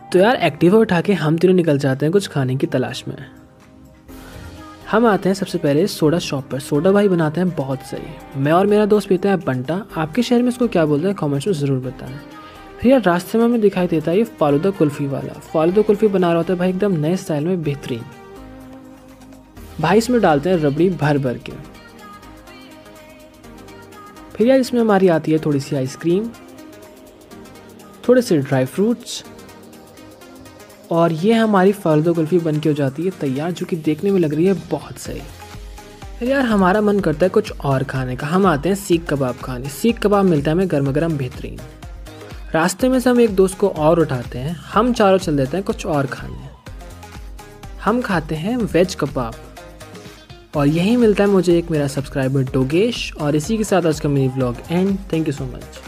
तो यार एक्टिवा उठा के हम तीनों निकल जाते हैं कुछ खाने की तलाश में। हम आते हैं सबसे पहले सोडा शॉप पर। सोडा भाई बनाते हैं बहुत सही। मैं और मेरा दोस्त पीते हैं बंटा। आपके शहर में इसको क्या बोलते हैं कमेंट्स में ज़रूर बताएं। फिर यार रास्ते में हमें दिखाई देता है ये फालूदा कुल्फ़ी वाला। फालूदा कुल्फ़ी बना रहा होता है भाई एकदम नए स्टाइल में, बेहतरीन। भाई इसमें डालते हैं रबड़ी भर भर के। फिर यार इसमें हमारी आती है थोड़ी सी आइसक्रीम, थोड़े से ड्राई फ्रूट्स, और ये हमारी फालूदा कुल्फ़ी बन के हो जाती है तैयार, जो कि देखने में लग रही है बहुत सही। फिर यार हमारा मन करता है कुछ और खाने का। हम आते हैं सीख कबाब खाने। सीख कबाब मिलता है हमें गर्मा गर्म, बेहतरीन। रास्ते में से हम एक दोस्त को और उठाते हैं। हम चारों चल देते हैं कुछ और खाने। हम खाते हैं वेज कबाब, और यही मिलता है मुझे एक मेरा सब्सक्राइबर डोगेश। और इसी के साथ आज का mini vlog end. Thank you so much.